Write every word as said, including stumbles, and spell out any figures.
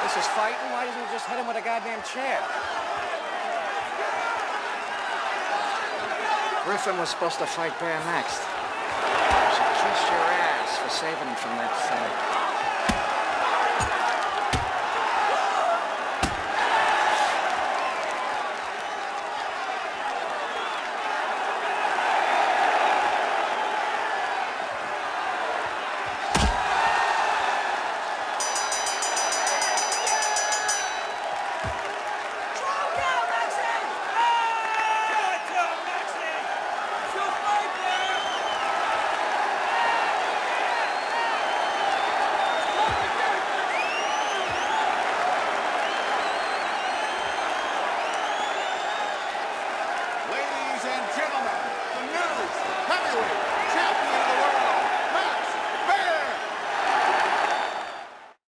This is fighting. Why doesn't he just hit him with a goddamn chair? Griffin was supposed to fight Baer next. You should kiss your ass for saving him from that thing. Gentlemen, the new heavyweight